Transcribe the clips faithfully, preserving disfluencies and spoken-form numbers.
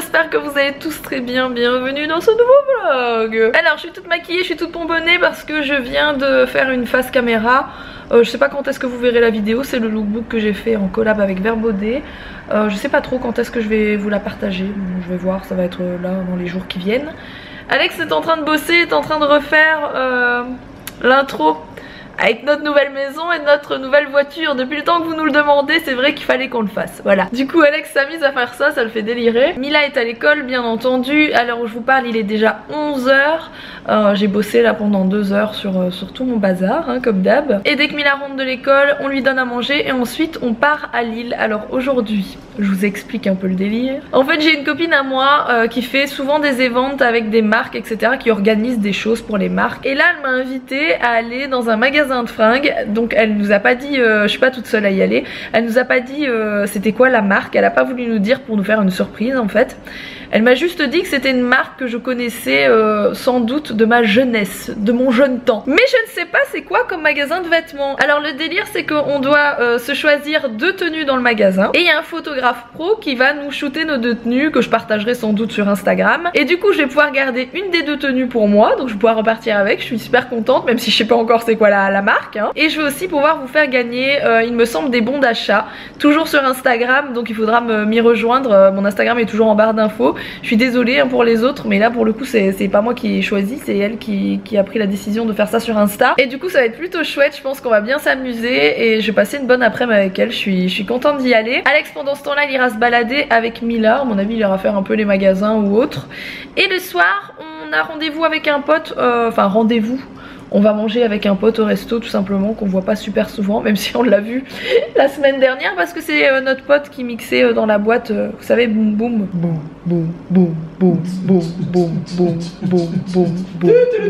j'espère que vous allez tous très bien. Bienvenue dans ce nouveau vlog. Alors je suis toute maquillée, je suis toute pomponnée parce que je viens de faire une face caméra. euh, Je sais pas quand est-ce que vous verrez la vidéo, c'est le lookbook que j'ai fait en collab avec Verbaudet. euh, Je sais pas trop quand est-ce que je vais vous la partager, bon, je vais voir, ça va être là dans les jours qui viennent. Alex est en train de bosser, est en train de refaire euh, l'intro avec notre nouvelle maison et notre nouvelle voiture. Depuis le temps que vous nous le demandez, c'est vrai qu'il fallait qu'on le fasse. Voilà. Du coup, Alex s'amuse à faire ça, ça le fait délirer. Mila est à l'école, bien entendu. À l'heure où je vous parle, il est déjà onze heures. Euh, J'ai bossé là pendant deux heures sur, euh, sur tout mon bazar, hein, comme d'hab. Et dès que Mila rentre de l'école, on lui donne à manger et ensuite on part à Lille. Alors aujourd'hui, je vous explique un peu le délire. En fait, j'ai une copine à moi euh, qui fait souvent des events avec des marques, et cetera, qui organise des choses pour les marques. Et là, elle m'a invitée à aller dans un magasin de fringues. Donc elle nous a pas dit, euh, je suis pas toute seule à y aller, elle nous a pas dit euh, c'était quoi la marque, elle a pas voulu nous dire pour nous faire une surprise en fait. Elle m'a juste dit que c'était une marque que je connaissais euh, sans doute de ma jeunesse, de mon jeune temps. Mais je ne sais pas c'est quoi comme magasin de vêtements. Alors le délire c'est qu'on doit euh, se choisir deux tenues dans le magasin. Et il y a un photographe pro qui va nous shooter nos deux tenues que je partagerai sans doute sur Instagram. Et du coup je vais pouvoir garder une des deux tenues pour moi. Donc je vais pouvoir repartir avec, je suis super contente même si je sais pas encore c'est quoi la, la marque. Hein. Et je vais aussi pouvoir vous faire gagner euh, il me semble des bons d'achat. Toujours sur Instagram, donc il faudra m'y rejoindre. Euh, mon Instagram est toujours en barre d'infos. Je suis désolée hein, pour les autres, mais là pour le coup c'est pas moi qui ai choisi, c'est elle qui, qui a pris la décision de faire ça sur Insta. Et du coup ça va être plutôt chouette, je pense qu'on va bien s'amuser et je vais passer une bonne après-midi avec elle, je suis, je suis contente d'y aller. Alex pendant ce temps là il ira se balader avec Mila, à mon avis il ira faire un peu les magasins ou autre. Et le soir on a rendez-vous avec un pote, euh, enfin rendez-vous. On va manger avec un pote au resto tout simplement qu'on voit pas super souvent, même si on l'a vu la semaine dernière parce que c'est euh, notre pote qui mixait euh, dans la boîte, euh, vous savez, boum boum boum boum boum boum boum boum boum boum boum boum.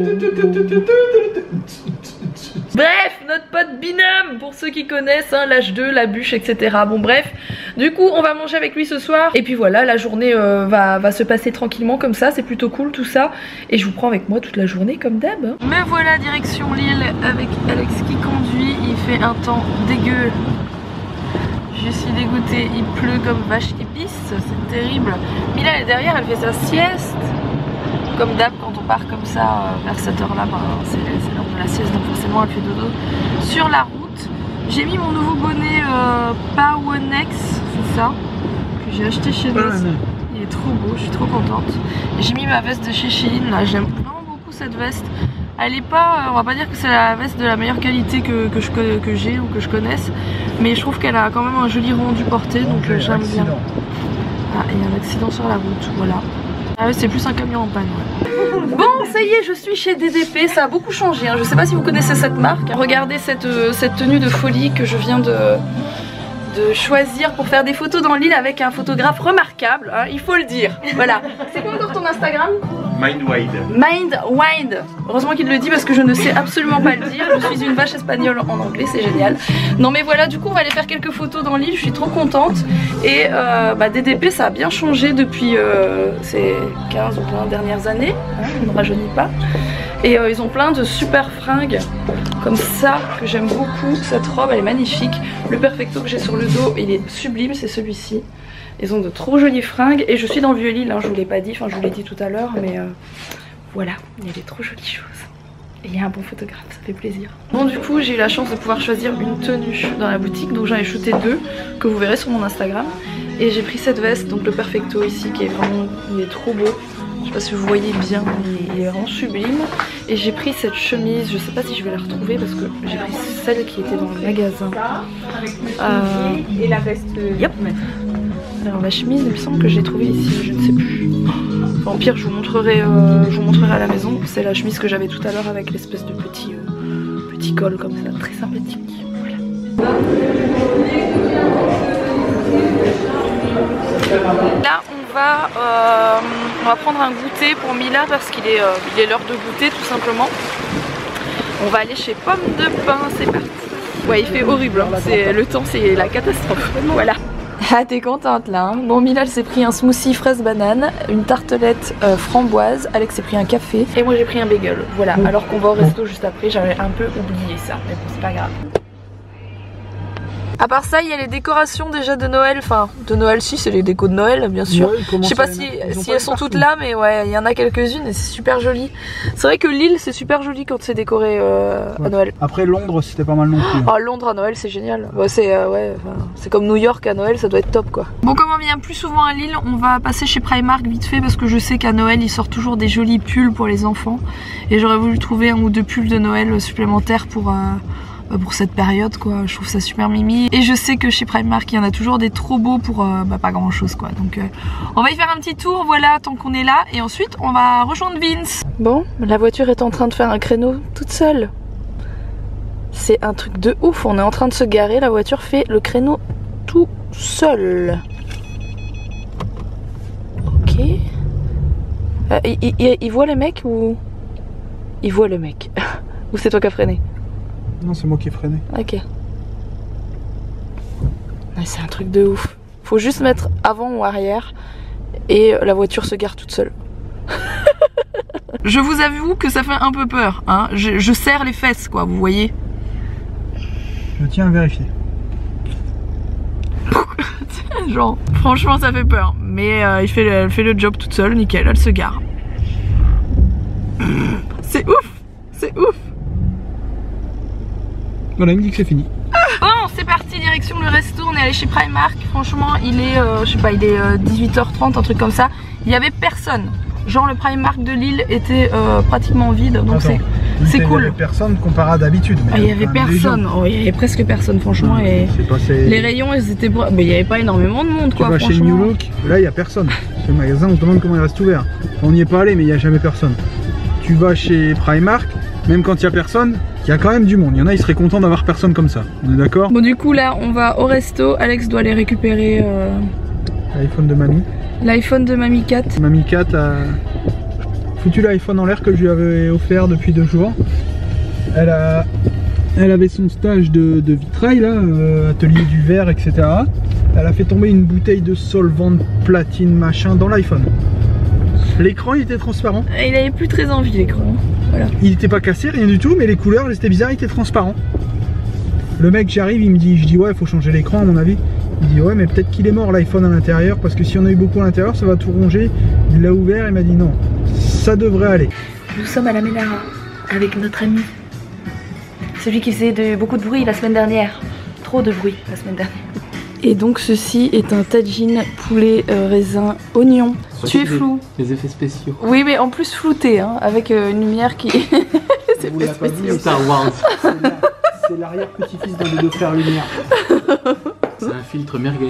Bref, notre pote binôme pour ceux qui connaissent, hein, l'H deux, la bûche, et cetera. Bon bref, du coup on va manger avec lui ce soir et puis voilà, la journée euh, va, va se passer tranquillement comme ça, c'est plutôt cool tout ça et je vous prends avec moi toute la journée comme d'hab. Hein. Me voilà direction Lille avec Alex qui conduit, il fait un temps dégueu. Je suis dégoûtée, il pleut comme vache épice, c'est terrible. Mila elle est derrière, elle fait sa sieste. Comme d'hab quand on part comme ça euh, vers cette heure là, ben, c'est l'heure de la sieste donc forcément elle fait dodo sur la route. J'ai mis mon nouveau bonnet euh, Powernex, c'est ça, que j'ai acheté chez nous. Il est trop beau, je suis trop contente. J'ai mis ma veste de chez Shein, là j'aime vraiment beaucoup cette veste. Elle est pas, on va pas dire que c'est la veste de la meilleure qualité que, que, je, que j'ai ou que je connaisse, mais je trouve qu'elle a quand même un joli rendu porté donc euh, j'aime bien. Ah, il y a un accident sur la route, voilà. Ah ouais, c'est plus un camion en panne, ouais. Bon, ça y est, je suis chez D D P, ça a beaucoup changé, hein. Je sais pas si vous connaissez cette marque. Regardez cette, euh, cette tenue de folie que je viens de, de choisir pour faire des photos dans l'île avec un photographe remarquable, hein, il faut le dire. Voilà. C'est quoi encore ton Instagram? Mindwide. Mindwide. Heureusement qu'il le dit parce que je ne sais absolument pas le dire. Je suis une vache espagnole en anglais, c'est génial. Non mais voilà, du coup on va aller faire quelques photos dans l'île, je suis trop contente. Et euh, bah, D D P ça a bien changé depuis euh, ces quinze ou vingt dernières années, hein, on ne rajeunit pas. Et euh, ils ont plein de super fringues comme ça que j'aime beaucoup. Cette robe elle est magnifique. Le perfecto que j'ai sur le dos il est sublime, c'est celui-ci. Ils ont de trop jolies fringues et je suis dans le Vieux-Lille, hein, je vous l'ai pas dit, enfin je vous l'ai dit tout à l'heure, mais euh, voilà, il y a des trop jolies choses. Et il y a un bon photographe, ça fait plaisir. Bon du coup j'ai eu la chance de pouvoir choisir une tenue dans la boutique, donc j'en ai shooté deux que vous verrez sur mon Instagram. Et j'ai pris cette veste, donc le perfecto ici qui est vraiment, il est trop beau. Je sais pas si vous voyez bien, il est vraiment sublime. Et j'ai pris cette chemise, je sais pas si je vais la retrouver parce que j'ai pris celle qui était dans le magasin. Euh... Et la veste. Yep. Alors la chemise, il me semble que je l'ai trouvée ici, je ne sais plus. Enfin, au pire, je vous montrerai, euh, je vous montrerai à la maison. C'est la chemise que j'avais tout à l'heure avec l'espèce de petit, euh, petit col comme ça, très sympathique. Voilà. Là, on va, euh, on va prendre un goûter pour Mila parce qu'il est, euh, il est l'heure de goûter tout simplement. On va aller chez Pomme de Pin, c'est parti. Ouais, il fait horrible, hein. Le temps, c'est la catastrophe. Voilà. Ah t'es contente là hein. Bon Mila elle s'est pris un smoothie fraise banane, une tartelette euh, framboise, Alex s'est pris un café et moi j'ai pris un bagel. Voilà, alors qu'on va au resto juste après, j'avais un peu oublié ça, mais bon c'est pas grave. À part ça, il y a les décorations déjà de Noël. Enfin, de Noël, si, c'est les décos de Noël, bien sûr. Ouais, je sais pas si, si elles sont toutes là, mais ouais, il y en a quelques-unes et c'est super joli. C'est vrai que Lille, c'est super joli quand c'est décoré euh, ouais. à Noël. Après, Londres, c'était pas mal non plus. Hein. Ah, Londres à Noël, c'est génial. Ouais, c'est euh, ouais, enfin, comme New York à Noël, ça doit être top, quoi. Bon, comme on vient plus souvent à Lille, on va passer chez Primark vite fait parce que je sais qu'à Noël, ils sortent toujours des jolis pulls pour les enfants. Et j'aurais voulu trouver un ou deux pulls de Noël supplémentaires pour... Euh, pour cette période quoi, je trouve ça super mimi et je sais que chez Primark il y en a toujours des trop beaux pour euh, bah, pas grand chose quoi, donc euh, on va y faire un petit tour voilà tant qu'on est là et ensuite on va rejoindre Vince. Bon, la voiture est en train de faire un créneau toute seule, c'est un truc de ouf, on est en train de se garer, la voiture fait le créneau tout seul. Ok, euh, il, il, il voit les mecs ou il voit le mec ou c'est toi qui as freiné? Non, c'est moi qui ai freiné. Ok. C'est un truc de ouf. Faut juste mettre avant ou arrière et la voiture se gare toute seule. Je vous avoue que ça fait un peu peur. Hein. Je, je serre les fesses, quoi, vous voyez. Je tiens à vérifier. Genre, franchement, ça fait peur. Mais euh, il fait le, elle fait le job toute seule, nickel, elle se gare. C'est ouf, c'est ouf. Voilà, il me dit que c'est fini. Bon, c'est parti, direction le resto, on est allé chez Primark. Franchement, il est, euh, je sais pas, il est euh, dix-huit heures trente, un truc comme ça. Il y avait personne. Genre le Primark de Lille était euh, pratiquement vide, donc c'est c'est cool. Il y avait personne comparé à d'habitude. Ah, il y avait personne, oh, il y avait presque personne franchement. Ouais, et passé... les rayons ils étaient... Mais il n'y avait pas énormément de monde quoi, tu vas chez New Look, là il n'y a personne. Ce magasin on se demande comment il reste ouvert. On n'y est pas allé mais il n'y a jamais personne. Tu vas chez Primark, même quand il n'y a personne, il y a quand même du monde. Il y en a, ils seraient contents d'avoir personne comme ça. On est d'accord? Bon, du coup, là, on va au resto. Alex doit aller récupérer euh... l'iPhone de mamie. L'iPhone de Mamie Cat. Mamie Cat a foutu l'iPhone en l'air que je lui avais offert depuis deux jours. Elle a, elle avait son stage de, de vitrail, là, euh, atelier du verre, et cetera. Elle a fait tomber une bouteille de solvant de platine, machin, dans l'iPhone. L'écran il était transparent. Il avait plus très envie l'écran. Voilà. Il était pas cassé, rien du tout, mais les couleurs c'était bizarre, il était transparent. Le mec j'arrive, il me dit, je dis ouais il faut changer l'écran à mon avis. Il dit ouais mais peut-être qu'il est mort l'iPhone à l'intérieur parce que si on a eu beaucoup à l'intérieur ça va tout ronger. Il l'a ouvert, il m'a dit non, ça devrait aller. Nous sommes à la Ménara avec notre ami. Celui qui faisait de, beaucoup de bruit la semaine dernière. Trop de bruit la semaine dernière. Et donc ceci est un tagine poulet euh, raisin oignon. Tu es flou. Les effets spéciaux. Oui mais en plus flouté hein, avec euh, une lumière qui... C'est pas spéciaux. Star Wars. C'est l'arrière-petit-fils d'un des deux frères Lumière. C'est un filtre merguez.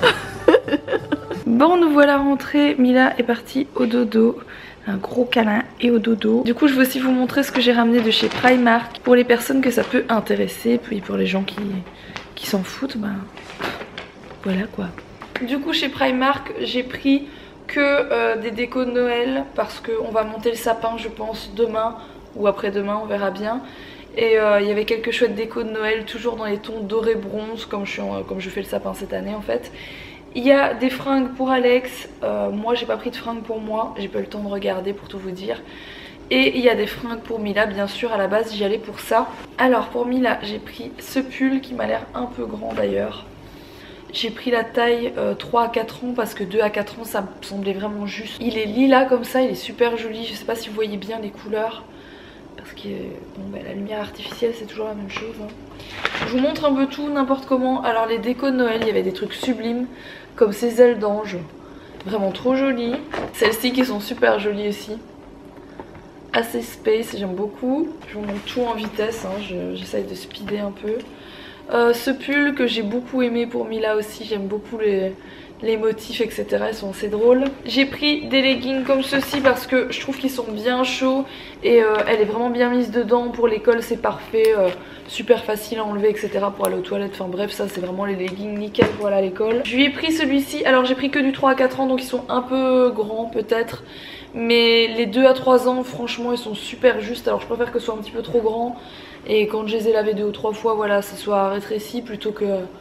Bon nous voilà rentrés, Mila est partie au dodo. Un gros câlin et au dodo. Du coup je veux aussi vous montrer ce que j'ai ramené de chez Primark. Pour les personnes que ça peut intéresser, puis pour les gens qui, qui s'en foutent, ben... voilà quoi. Du coup chez Primark j'ai pris que euh, des décos de Noël parce qu'on va monter le sapin je pense demain ou après-demain, on verra bien. Et il euh, y avait quelques chouettes décos de Noël toujours dans les tons doré bronze comme je, suis en, comme je fais le sapin cette année en fait. Il y a des fringues pour Alex, euh, moi j'ai pas pris de fringues pour moi, j'ai pas eu le temps de regarder pour tout vous dire. Et il y a des fringues pour Mila, bien sûr à la base j'y allais pour ça. Alors pour Mila j'ai pris ce pull qui m'a l'air un peu grand d'ailleurs. J'ai pris la taille euh, trois à quatre ans parce que deux à quatre ans ça me semblait vraiment juste. Il est lilas comme ça, il est super joli, je sais pas si vous voyez bien les couleurs. Parce que bon, bah, la lumière artificielle c'est toujours la même chose hein. Je vous montre un peu tout, n'importe comment. Alors les décos de Noël, il y avait des trucs sublimes comme ces ailes d'ange, vraiment trop jolies. Celles-ci qui sont super jolies aussi, assez space, j'aime beaucoup. Je vous montre tout en vitesse hein. J'essaye de speeder un peu. Euh, ce pull que j'ai beaucoup aimé pour Mila aussi, j'aime beaucoup les, les motifs etc, ils sont assez drôles. J'ai pris des leggings comme ceux-ci parce que je trouve qu'ils sont bien chauds et euh, elle est vraiment bien mise dedans. Pour l'école c'est parfait, euh, super facile à enlever etc pour aller aux toilettes, enfin bref ça c'est vraiment les leggings nickel pour aller à l'école. Je lui ai pris celui-ci, alors j'ai pris que du trois à quatre ans donc ils sont un peu grands peut-être. Mais les deux à trois ans franchement ils sont super justes, alors je préfère que ce soit un petit peu trop grand. Et quand je les ai lavés deux ou trois fois, voilà, ça soit rétréci plutôt que,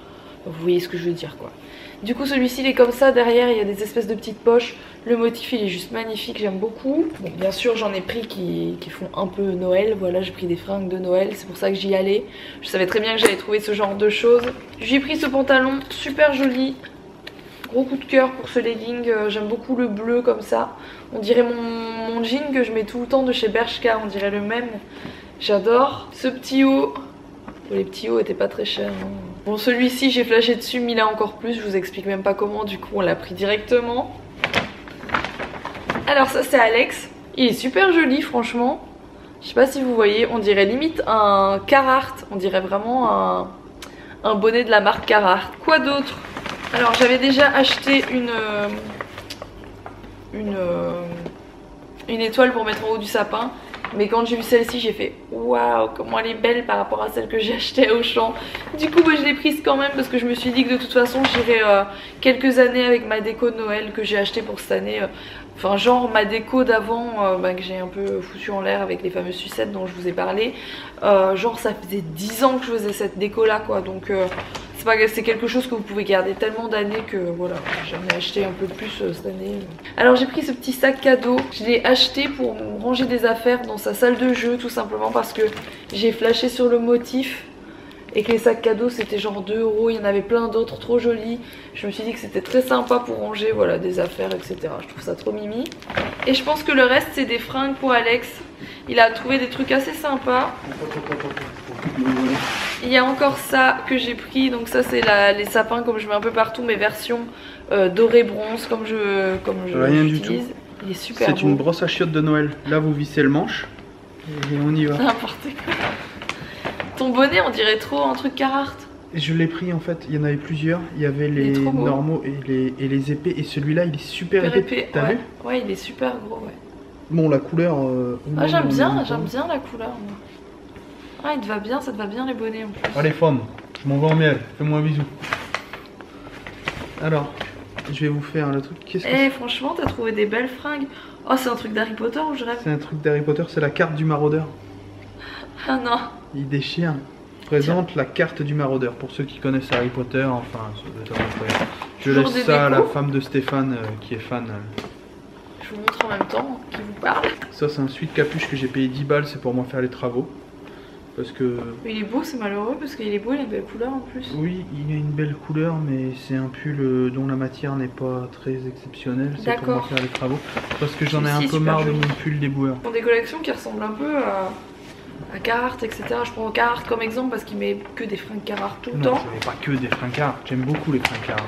Vous voyez ce que je veux dire quoi. Du coup celui-ci il est comme ça, derrière il y a des espèces de petites poches. Le motif il est juste magnifique, j'aime beaucoup. Bon, bien sûr j'en ai pris qui, qui font un peu Noël. Voilà, j'ai pris des fringues de Noël, c'est pour ça que j'y allais. Je savais très bien que j'allais trouver ce genre de choses. J'ai pris ce pantalon super joli. Gros coup de cœur pour ce legging, euh, j'aime beaucoup le bleu comme ça. On dirait mon, mon jean que je mets tout le temps de chez Bershka, on dirait le même. J'adore. Ce petit haut, bon, les petits hauts étaient pas très chers. Hein. Bon celui-ci j'ai flashé dessus, mais là encore plus, je vous explique même pas comment, du coup on l'a pris directement. Alors ça c'est Alex, il est super joli franchement. Je sais pas si vous voyez, on dirait limite un Carhartt, on dirait vraiment un, un bonnet de la marque Carhartt. Quoi d'autre? Alors j'avais déjà acheté une, euh, une, euh, une étoile pour mettre en haut du sapin. Mais quand j'ai vu celle-ci j'ai fait waouh comment elle est belle par rapport à celle que j'ai achetée à Auchan. Du coup bah, je l'ai prise quand même parce que je me suis dit que de toute façon j'irai euh, quelques années avec ma déco de Noël que j'ai acheté pour cette année. Enfin genre ma déco d'avant euh, bah, que j'ai un peu foutu en l'air avec les fameuses sucettes dont je vous ai parlé. euh, Genre ça faisait dix ans que je faisais cette déco là quoi. Donc euh, c'est quelque chose que vous pouvez garder tellement d'années que voilà, j'en ai acheté un peu plus euh, cette année. Alors j'ai pris ce petit sac cadeau, je l'ai acheté pour ranger des affaires dans sa salle de jeu tout simplement parce que j'ai flashé sur le motif et que les sacs cadeaux c'était genre deux euros, il y en avait plein d'autres trop jolis. Je me suis dit que c'était très sympa pour ranger voilà, des affaires etc. Je trouve ça trop mimi. Et je pense que le reste c'est des fringues pour Alex. Il a trouvé des trucs assez sympas. Il y a encore ça que j'ai pris, donc ça c'est les sapins comme je mets un peu partout, mes versions euh, doré bronze comme je comme je Rien du tout. Il est super beau. C'est une brosse à chiottes de Noël. Là vous vissez le manche et on y va. N'importe quoi. Ton bonnet on dirait trop un truc Carhartt. Je l'ai pris en fait, il y en avait plusieurs. Il y avait les normaux et les, et les épais et celui-là il est super, super épais. épais. T'as ouais. vu? Ouais il est super gros ouais. Bon la couleur... Euh, ah j'aime bien, j'aime bien la couleur moi. Ah il te va bien, ça te va bien les bonnets en plus. Allez femme, je m'en vais en miel, fais-moi un bisou. Alors, je vais vous faire le truc. Qu'est-ce que Eh franchement t'as trouvé des belles fringues. Oh c'est un truc d'Harry Potter ou je rêve? C'est un truc d'Harry Potter, c'est la carte du maraudeur. Ah non. Il déchire. Présente Tiens. La carte du maraudeur. Pour ceux qui connaissent Harry Potter, enfin, je laisse ça à la femme de Stéphane euh, qui est fan. Euh. Je vous montre en même temps qui vous parle. Ça c'est un sweat capuche que j'ai payé dix balles, c'est pour moi faire les travaux. Parce que... Mais il est beau, c'est malheureux parce qu'il est beau, il a une belle couleur en plus. Oui, il a une belle couleur, mais c'est un pull dont la matière n'est pas très exceptionnelle. C'est pour moi faire les travaux. Parce que j'en ai un peu marre de mon pull déboueur. Pour des collections qui ressemblent un peu à, à Carhartt, et cetera. Je prends Carhartt comme exemple parce qu'il met que des fringues Carhartt tout le non, temps. Non, je mets pas que des fringues Carhartt, j'aime beaucoup les fringues Carhartt.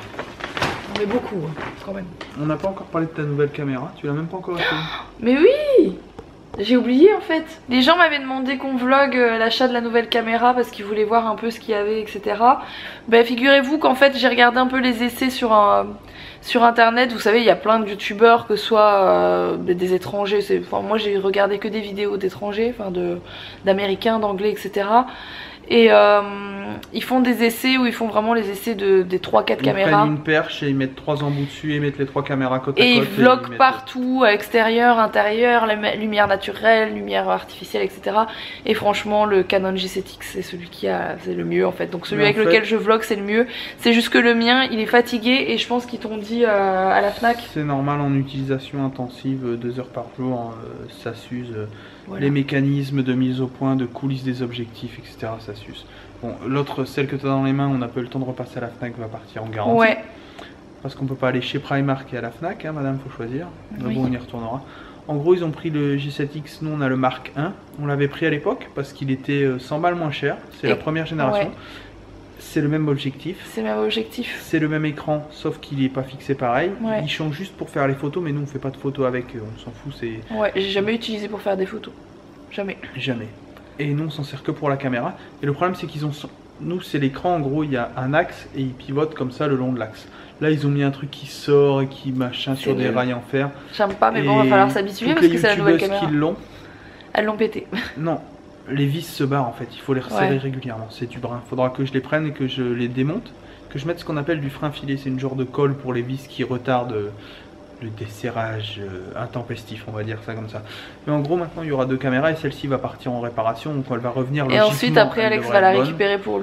On met beaucoup, hein, quand même. On n'a pas encore parlé de ta nouvelle caméra, tu l'as même pas encore acheté. Mais oui! J'ai oublié en fait. Les gens m'avaient demandé qu'on vlog euh, l'achat de la nouvelle caméra parce qu'ils voulaient voir un peu ce qu'il y avait, et cetera. Ben figurez-vous qu'en fait j'ai regardé un peu les essais sur, un, sur internet. Vous savez il y a plein de youtubeurs, que ce soit euh, des étrangers. Enfin, moi j'ai regardé que des vidéos d'étrangers, enfin d'américains, d'anglais, et cetera. Et euh, ils font des essais où ils font vraiment les essais de, des trois quatre caméras. Ils prennent une perche et ils mettent trois embouts dessus et ils mettent les trois caméras côte à côte. Et ils vloguent partout, à l'extérieur, intérieur, la lumière naturelle, lumière artificielle, et cetera. Et franchement le Canon G sept X c'est celui qui a, c'est le mieux en fait. Donc celui avec fait... lequel je vlog c'est le mieux. C'est juste que le mien il est fatigué et je pense qu'ils t'ont dit euh, à la Fnac. C'est normal en utilisation intensive, deux heures par jour, euh, ça s'use. Euh... Voilà. Les mécanismes de mise au point, de coulisses des objectifs, et cetera. Ça s'use. Bon, l'autre, celle que tu as dans les mains, on n'a pas eu le temps de repasser à la Fnac, va partir en garantie. Ouais. Parce qu'on peut pas aller chez Primark et à la Fnac, hein, madame, faut choisir. Oui. Bon, on y retournera. En gros, ils ont pris le G sept X, nous on a le Mark un. On l'avait pris à l'époque parce qu'il était cent balles moins cher. C'est la première génération. Ouais. C'est le même objectif. C'est le même objectif. C'est le même écran, sauf qu'il n'est pas fixé pareil. Ouais. Il change juste pour faire les photos, mais nous on fait pas de photos avec, on s'en fout. C'est. Ouais, j'ai jamais utilisé pour faire des photos. Jamais. Jamais. Et nous on s'en sert que pour la caméra. Et le problème c'est qu'ils ont, nous c'est l'écran en gros, il y a un axe et ils pivotent comme ça le long de l'axe. Là ils ont mis un truc qui sort et qui machin sur des rails en fer. J'aime pas, mais et bon, va falloir s'habituer parce que c'est la nouvelle caméra. Qui l'ont. Elles l'ont pété. Non. Les vis se barrent en fait, il faut les resserrer ouais. régulièrement, c'est du brin. Il faudra que je les prenne et que je les démonte, que je mette ce qu'on appelle du frein filé, c'est une genre de colle pour les vis qui retardent le desserrage intempestif, on va dire ça comme ça. Mais en gros maintenant il y aura deux caméras et celle-ci va partir en réparation, donc elle va revenir logiquement. Et ensuite après Alex va la récupérer pour lui.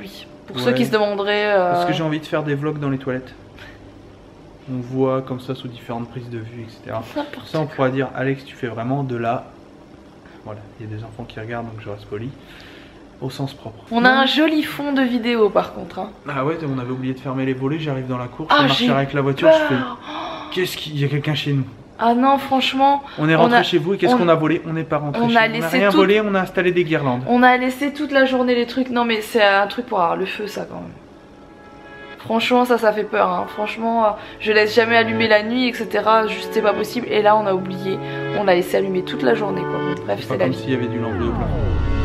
Pour Ouais. ceux qui se demanderaient. Euh... Parce que j'ai envie de faire des vlogs dans les toilettes. On voit comme ça sous différentes prises de vue, et cetera. Pour ça, on pourra dire, Alex, tu fais vraiment de la... Voilà, il y a des enfants qui regardent, donc je reste poli. Au sens propre. On a un joli fond de vidéo par contre. Hein. Ah ouais, on avait oublié de fermer les volets, j'arrive dans la cour, Ah, je marche j'ai avec la voiture, peur. je fais... Qu'est-ce qu'il y a quelqu'un chez nous? Ah non, franchement. On est rentré a... chez vous et qu'est-ce on... qu'on a volé? On n'est pas rentré on chez a vous. laissé On n'a rien tout... volé, on a installé des guirlandes. On a laissé toute la journée les trucs. Non mais c'est un truc pour avoir le feu ça quand même. Franchement ça ça fait peur hein. Franchement je laisse jamais allumer la nuit etc. Juste c'est pas possible. Et là on a oublié. On l'a laissé allumer toute la journée quoi. Bref c'est la comme vie. s'il y avait du lampe de plafond.